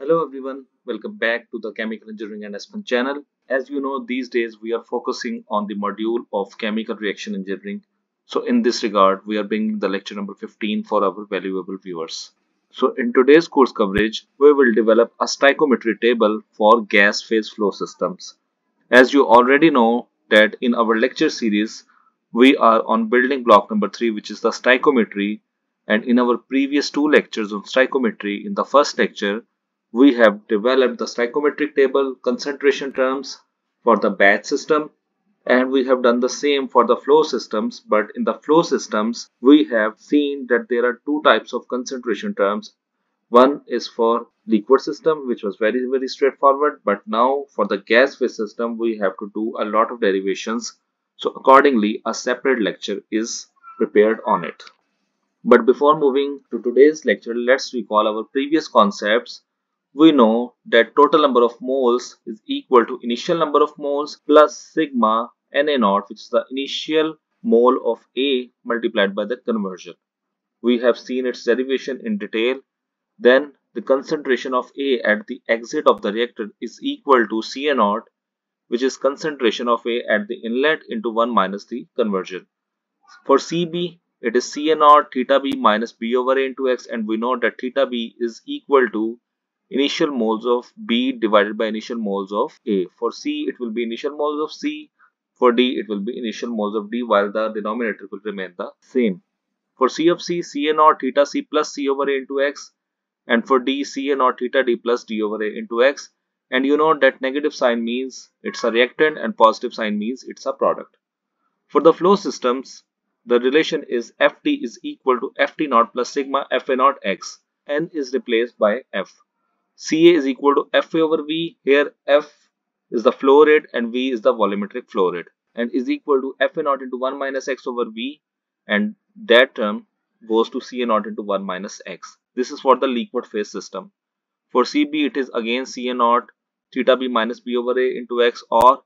Hello everyone, welcome back to the Chemical Engineering and Aspen channel. As you know, these days we are focusing on the module of Chemical Reaction Engineering. So in this regard, we are bringing the lecture number 15 for our valuable viewers. So in today's course coverage, we will develop a stoichiometry table for gas phase flow systems. As you already know that in our lecture series, we are on building block number 3, which is the stoichiometry. And in our previous two lectures on stoichiometry, in the first lecture, we have developed the stoichiometric table concentration terms for the batch system, and we have done the same for the flow systems. But in the flow systems, we have seen that there are two types of concentration terms. One is for liquid system, which was very straightforward, but now for the gas phase system we have to do a lot of derivations. So accordingly, a separate lecture is prepared on it. But before moving to today's lecture, let's recall our previous concepts. We know that total number of moles is equal to initial number of moles plus sigma Na0, which is the initial mole of A multiplied by the conversion. We have seen its derivation in detail. Then the concentration of A at the exit of the reactor is equal to Ca0, which is concentration of A at the inlet into 1 minus the conversion. For Cb, it is Ca0 theta b minus b over A into x, and we know that theta b is equal to initial moles of B divided by initial moles of A. For C, it will be initial moles of C. For D, it will be initial moles of D, while the denominator will remain the same. For C of C, Ca0 theta C plus C over A into x, and for D, Ca0 theta D plus D over A into x. And you know that negative sign means it's a reactant and positive sign means it's a product. For the flow systems, the relation is Ft is equal to Ft0 plus sigma Fa0 x. N is replaced by F. Ca is equal to Fa over V. Here F is the flow rate and V is the volumetric flow rate, and is equal to Fa0 into 1 minus x over V, and that term goes to Ca0 into 1 minus x. This is for the liquid phase system. For Cb, it is again Ca0 theta b minus b over A into x, or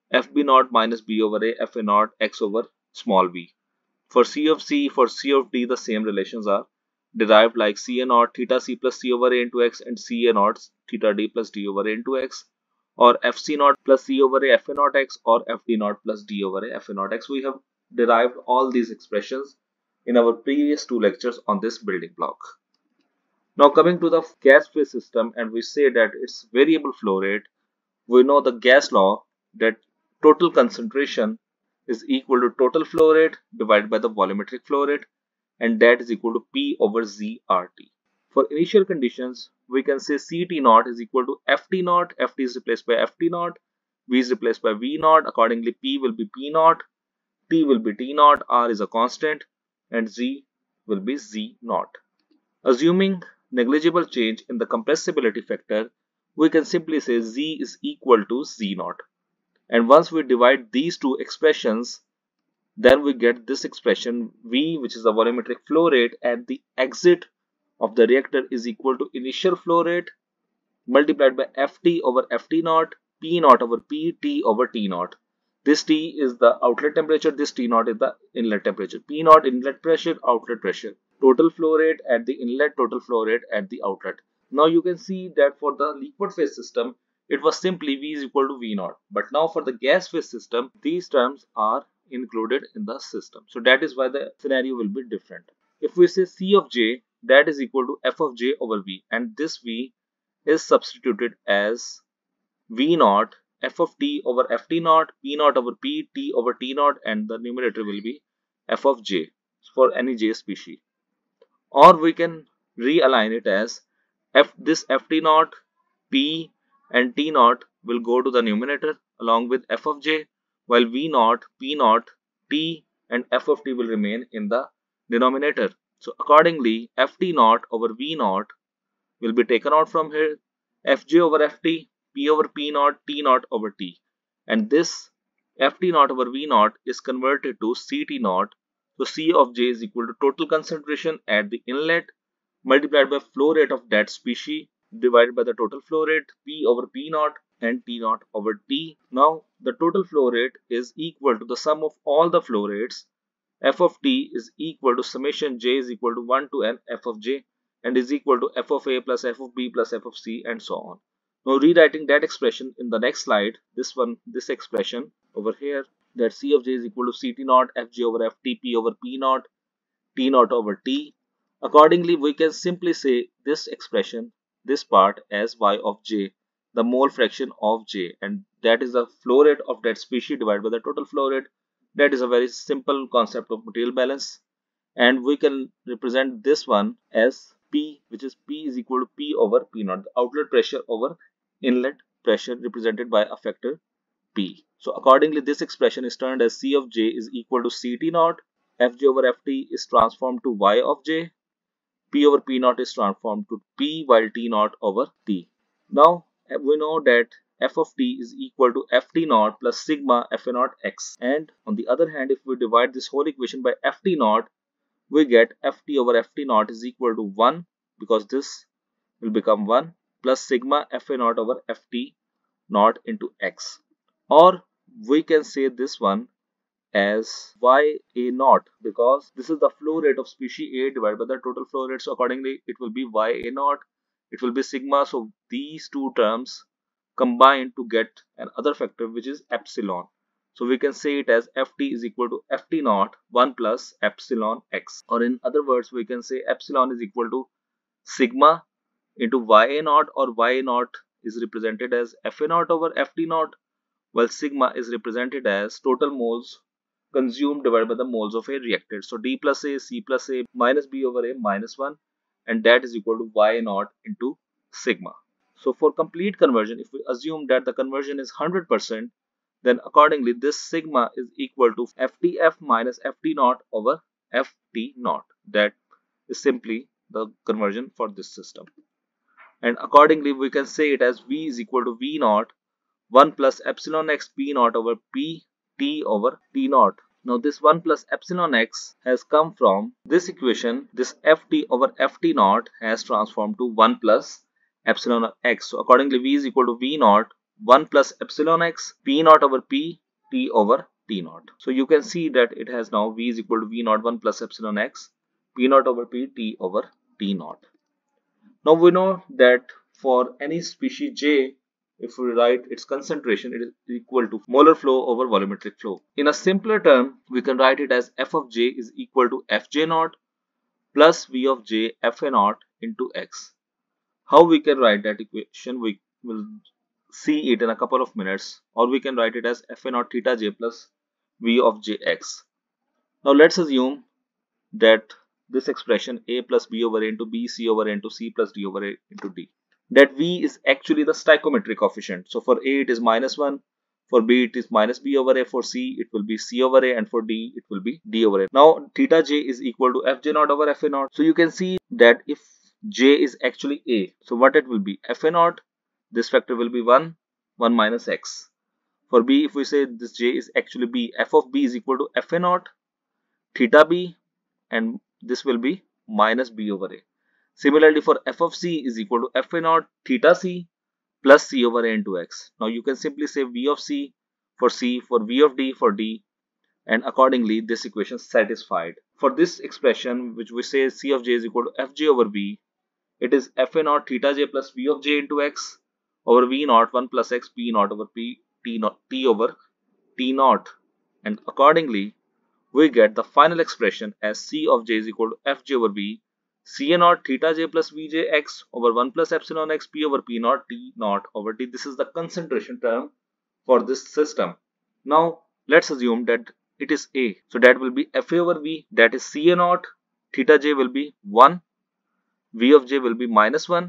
Fb0 minus b over A Fa0 x over small v. For C of C, for C of D, the same relations are derived, like Ca0 theta C plus C over A into x and Ca0 theta D plus D over A into x, or Fc0 plus C over A Fa0 x, or Fd0 plus D over A Fa0 x. We have derived all these expressions in our previous two lectures on this building block. Now coming to the gas phase system, and we say that its variable flow rate, we know the gas law that total concentration is equal to total flow rate divided by the volumetric flow rate, and that is equal to P over ZRT. For initial conditions, we can say CT0 is equal to FT0, Ft is replaced by FT0, V is replaced by V0, accordingly P will be P0, T will be T0, R is a constant, and Z will be Z0. Assuming negligible change in the compressibility factor, we can simply say Z is equal to Z0. And once we divide these two expressions, then we get this expression V, which is the volumetric flow rate at the exit of the reactor, is equal to initial flow rate multiplied by Ft over Ft0, P0 over P, T over T0. This T is the outlet temperature, this T0 is the inlet temperature. P0 inlet pressure, outlet pressure. Total flow rate at the inlet, total flow rate at the outlet. Now you can see that for the liquid phase system, it was simply V is equal to V0. But now for the gas phase system, these terms are included in the system. So that is why the scenario will be different. If we say C of J, that is equal to F of J over V, and this V is substituted as V0, F of T over Ft0, P0 over P, T over T0, and the numerator will be F of J for any J species. Or we can realign it as this Ft0, P and T0 will go to the numerator along with F of J, while V0, P0, T and F of T will remain in the denominator. So accordingly, Ft0 over V0 will be taken out from here, Fj over Ft, P over P0, T0 over T, and this Ft0 over V0 is converted to Ct0. So C of J is equal to total concentration at the inlet multiplied by flow rate of that species divided by the total flow rate, P over P0 and T0 over T. Now the total flow rate is equal to the sum of all the flow rates. F of T is equal to summation J is equal to 1 to n F of J, and is equal to f of a plus f of b plus f of c and so on. Now rewriting that expression in the next slide, this expression over here, that c of j is equal to ct naught fj over ft p over p naught t naught over t. Accordingly, we can simply say this expression, this part, as y of j, the mole fraction of j, and that is the flow rate of that species divided by the total flow rate. That is a very simple concept of material balance, and we can represent this one as P, which is P is equal to P over P naught, the outlet pressure over inlet pressure represented by a factor P. So accordingly, this expression is turned as C of j is equal to Ct naught, Fj over Ft is transformed to Y of j, P over P naught is transformed to P, while T naught over T. Now we know that f of t is equal to ft naught plus sigma fa naught x, and on the other hand, if we divide this whole equation by ft naught, we get ft over ft naught is equal to 1, because this will become 1, plus sigma fa naught over ft naught into x, or we can say this one as y a naught, because this is the flow rate of species A divided by the total flow rate. So accordingly, it will be y a naught, it will be sigma. So these two terms combine to get another factor, which is epsilon. So we can say it as ft is equal to ft naught 1 plus epsilon x, or in other words, we can say epsilon is equal to sigma into y a naught, or y a naught is represented as fa naught over ft naught, while sigma is represented as total moles consumed divided by the moles of a reactor. So d plus a, c plus a, minus b over a minus 1, and that is equal to y naught into sigma. So for complete conversion, if we assume that the conversion is 100%, then accordingly this sigma is equal to ftf minus ft naught over ft naught. That is simply the conversion for this system. And accordingly, we can say it as v is equal to v naught 1 plus epsilon x p naught over p t over t naught. Now this 1 plus epsilon x has come from this equation. This ft over ft naught has transformed to 1 plus epsilon x. So accordingly, v is equal to v naught 1 plus epsilon x p naught over p t over t naught. So you can see that it has now v is equal to v naught 1 plus epsilon x p naught over p t over t naught. Now we know that for any species J, if we write its concentration, it is equal to molar flow over volumetric flow. In a simpler term, we can write it as f of j is equal to fj naught plus v of j fa naught into x. How we can write that equation, we will see it in a couple of minutes, or we can write it as fa naught theta j plus v of jx. Now let's assume that this expression a plus b over a into b, c over a into c plus d over a into d, that v is actually the stoichiometric coefficient. So for a it is minus 1, for b it is minus b over a, for c it will be c over a, and for d it will be d over a. Now theta j is equal to fj naught over fa naught. So you can see that if j is actually a, so what it will be, fa naught, this factor will be 1 minus x. For b, if we say this j is actually b, f of b is equal to fa naught theta b, and this will be minus b over a. Similarly, for f of c is equal to fa naught theta c plus c over a into x. Now you can simply say v of c, for v of d for d, and accordingly this equation is satisfied. For this expression, which we say c of j is equal to fj over v, it is fa naught theta j plus v of j into x over v naught 1 plus x p naught over p t naught t over t naught, and accordingly we get the final expression as c of j is equal to fj over v, ca naught theta j plus vj x over 1 plus epsilon x p over p naught t naught over t. This is the concentration term for this system. Now let's assume that it is a. So that will be fa over v, that is ca naught theta j will be 1, v of j will be minus 1,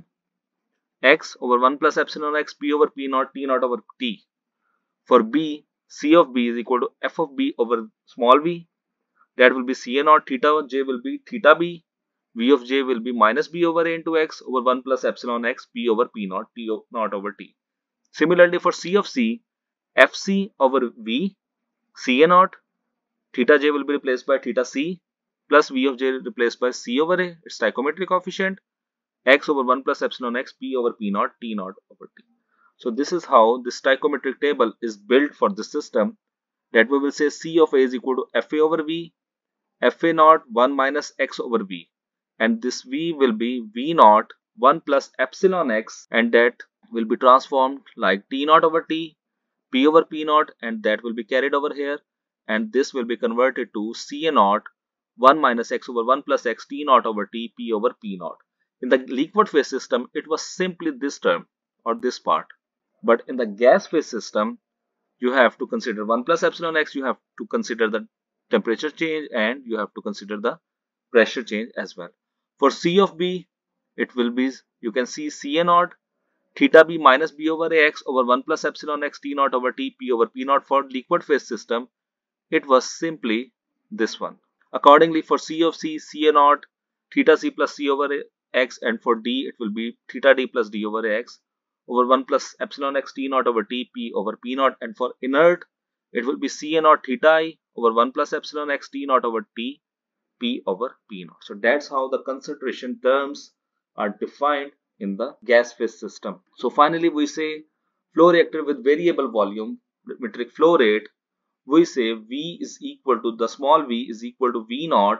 x over 1 plus epsilon x p over p naught t naught over t. For b, c of b is equal to f of b over small v, that will be ca naught theta j will be theta b, v of j will be minus b over a into x over 1 plus epsilon x p over p naught t naught over t. Similarly, for c of c, fc over v, ca naught theta j will be replaced by theta c plus v of j replaced by c over a, its stoichiometric coefficient, x over 1 plus epsilon x p over p naught t naught over t. So this is how this stoichiometric table is built for this system, that we will say c of a is equal to fa over v, fa naught 1 minus x over v. and this V will be V naught 1 plus epsilon x, and that will be transformed like T naught over T, P over P naught, and that will be carried over here, and this will be converted to C naught 1 minus x over 1 plus x T naught over T P over P naught. In the liquid phase system, it was simply this term or this part. But in the gas phase system, you have to consider 1 plus epsilon x, you have to consider the temperature change, and you have to consider the pressure change as well. For C of B, it will be, you can see C naught theta B minus B over Ax over 1 plus epsilon x T naught over T P over P naught. For liquid phase system, it was simply this one. Accordingly, for C of C, C naught theta C plus C over x, and for D, it will be theta D plus D over x over 1 plus epsilon x T naught over T P over P naught, and for inert, it will be C naught theta I over 1 plus epsilon x T naught over T P over P naught. So that's how the concentration terms are defined in the gas phase system. So finally, we say flow reactor with variable volume metric flow rate. We say V is equal to, the small v is equal to V naught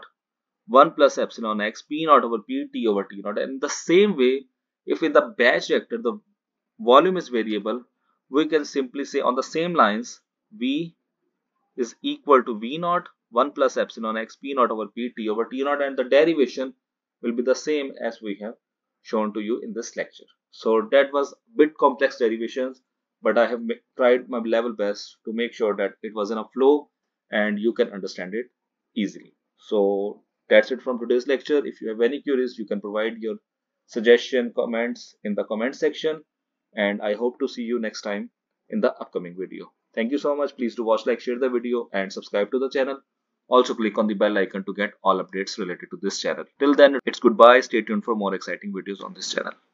1 plus epsilon x P naught over P T over T naught. And in the same way, if in the batch reactor the volume is variable, we can simply say on the same lines V is equal to V naught 1 plus epsilon x P naught over P T over T naught, and the derivation will be the same as we have shown to you in this lecture. So that was a bit complex derivations, but I have tried my level best to make sure that it was in a flow and you can understand it easily. So that's it from today's lecture. If you have any queries, you can provide your suggestion, comments in the comment section, and I hope to see you next time in the upcoming video. Thank you so much. Please do watch, like, share the video, and subscribe to the channel. Also click on the bell icon to get all updates related to this channel. Till then, it's goodbye. Stay tuned for more exciting videos on this channel.